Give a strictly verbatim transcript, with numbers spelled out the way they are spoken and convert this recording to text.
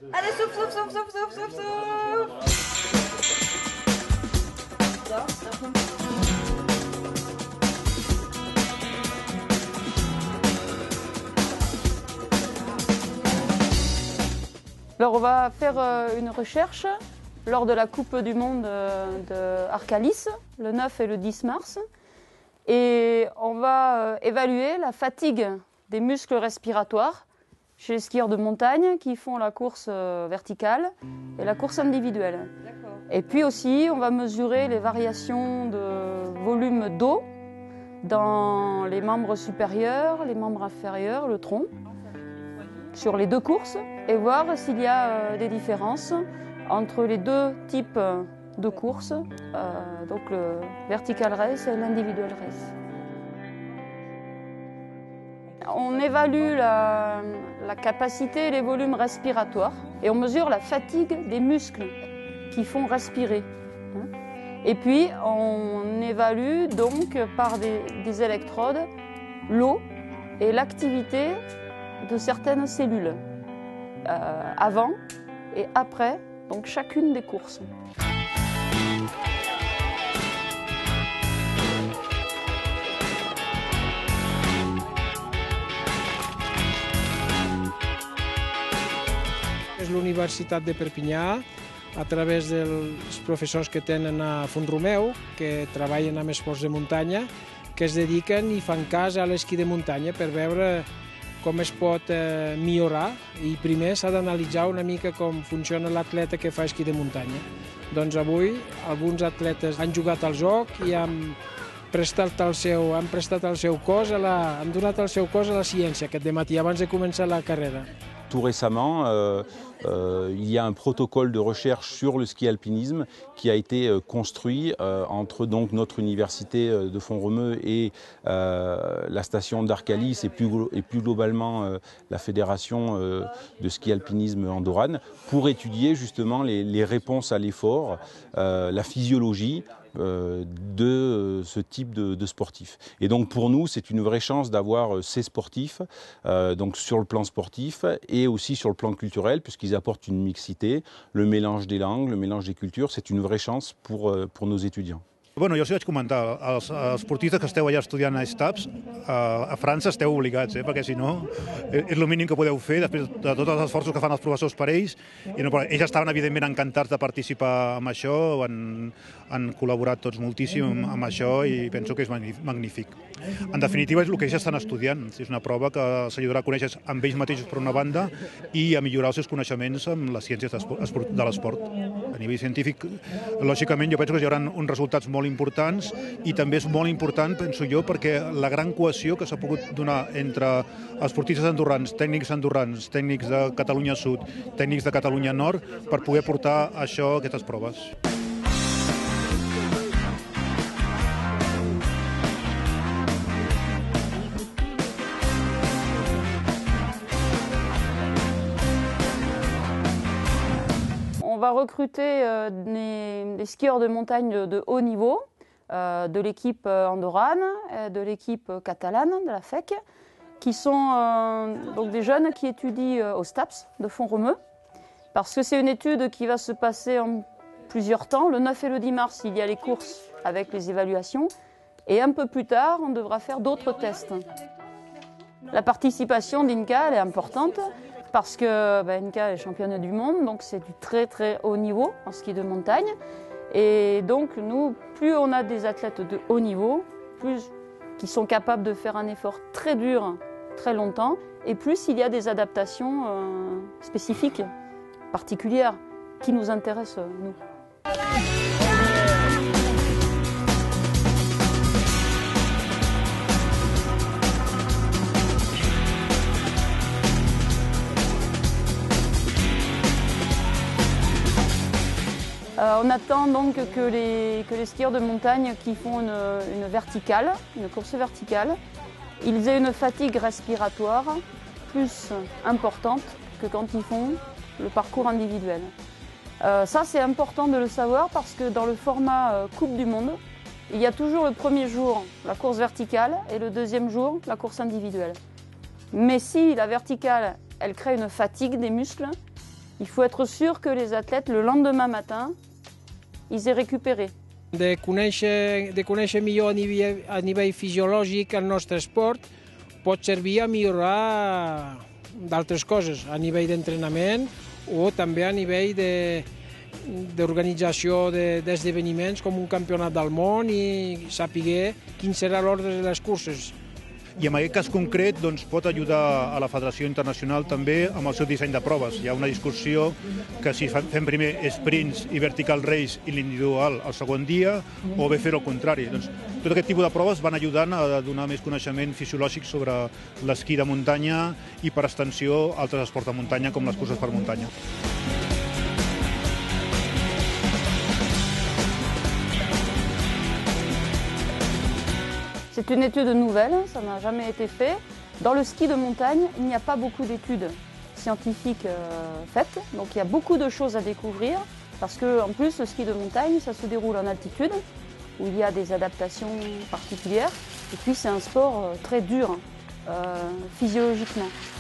Allez, souffle, souffle, souffle, souffle, souffle, souffle, souffle. Alors on va faire une recherche lors de la Coupe du Monde de Arcalis, le neuf et le dix mars. Et on va évaluer la fatigue des muscles respiratoires chez les skieurs de montagne qui font la course verticale et la course individuelle. Et puis aussi, on va mesurer les variations de volume d'eau dans les membres supérieurs, les membres inférieurs, le tronc, sur les deux courses, et voir s'il y a des différences entre les deux types de courses, euh, donc le vertical race et l'individual race. On évalue la, la capacité et les volumes respiratoires et on mesure la fatigue des muscles qui font respirer. Et puis on évalue donc par des, des électrodes l'eau et l'activité de certaines cellules euh, avant et après donc chacune des courses. És l'Universitat de Perpinyà, a través dels professors que tenen a Font-romeu, que treballen amb esports de muntanya, que es dediquen i fan cas a l'esquí de muntanya per veure com es pot eh, millorar, i primer s'ha d'analitzar una mica com funciona l'atleta que fa esquí de muntanya. Doncs avui alguns atletes han jugat al joc i han prestat el seu, han prestat el seu cos, a la, han donat el seu cos a la ciència aquest dematí abans de començar la carrera. Tout récemment, euh, euh, il y a un protocole de recherche sur le ski alpinisme qui a été euh, construit euh, entre donc, notre université de Font-romeu et euh, la station d'Arcalis et plus, et plus globalement euh, la fédération euh, de ski alpinisme andorrane pour étudier justement les, les réponses à l'effort, euh, la physiologie Euh, de euh, ce type de, de sportifs. Et donc pour nous, c'est une vraie chance d'avoir euh, ces sportifs euh, donc sur le plan sportif et aussi sur le plan culturel, puisqu'ils apportent une mixité, le mélange des langues, le mélange des cultures. C'est une vraie chance pour, euh, pour nos étudiants. Bueno, jo els vaig comentar, els, els esportistes que esteu allà estudiant a STAPS, a, a França esteu obligats, eh, perquè si no és el mínim que podeu fer després de tots els esforços que fan els professors per ells. I no, ells estaven evidentment encantats de participar en això, han, han col·laborat tots moltíssim amb això i penso que és magnífic. En definitiva és el que ells estan estudiant, és una prova que s'ajudarà a conèixer amb ells mateixos per una banda i a millorar els seus coneixements amb les ciències de l'esport. A nivell científic, lògicament, jo penso que hi haurà uns resultats molt importants i també és molt important, penso jo, perquè la gran cohesió que s'ha pogut donar entre esportistes andorrans, tècnics andorrans, tècnics de Catalunya Sud, tècnics de Catalunya Nord, per poder portar això a aquestes proves. On va recruter euh, des, des skieurs de montagne de, de haut niveau, euh, de l'équipe andorrane, de l'équipe catalane, de la F E C, qui sont euh, donc des jeunes qui étudient euh, au STAPS de Font-romeu, parce que c'est une étude qui va se passer en plusieurs temps. Le neuf et le dix mars, il y a les courses avec les évaluations, et un peu plus tard, on devra faire d'autres tests. La participation d'Inka, elle est importante, parce que bah, Inka est championne du monde, donc c'est du très très haut niveau en ski de montagne. Et donc nous, plus on a des athlètes de haut niveau, plus qui sont capables de faire un effort très dur, très longtemps, et plus il y a des adaptations euh, spécifiques, particulières, qui nous intéressent, nous. Euh, on attend donc que les, que les skieurs de montagne qui font une, une verticale, une course verticale, ils aient une fatigue respiratoire plus importante que quand ils font le parcours individuel. Euh, ça c'est important de le savoir parce que dans le format euh, Coupe du Monde, il y a toujours le premier jour la course verticale et le deuxième jour la course individuelle. Mais si la verticale, elle crée une fatigue des muscles, Il faut être sûr que les athlètes, le lendemain matin, ils aient récupéré. De conèixer, de conèixer millor a nivell, a nivell fisiològic el nostre esport pot servir a millorar d'altres coses, a nivell d'entrenament o també a nivell de, d'organització d'esdeveniments com un campionat del món i saber quin serà l'ordre de les curses. I en aquest cas concret doncs, pot ajudar a la Federació Internacional també amb el seu disseny de proves. Hi ha una discussió que si fem primer sprints i vertical race i l'individual el segon dia, o bé fer el contrari. Doncs, tot aquest tipus de proves van ajudant a donar més coneixement fisiològic sobre l'esquí de muntanya i, per extensió, altres esports de muntanya com les curses per muntanya. C'est une étude nouvelle, ça n'a jamais été fait. Dans le ski de montagne, il n'y a pas beaucoup d'études scientifiques euh, faites, donc il y a beaucoup de choses à découvrir, parce qu'en plus, le ski de montagne, ça se déroule en altitude, où il y a des adaptations particulières, et puis c'est un sport euh, très dur, euh, physiologiquement.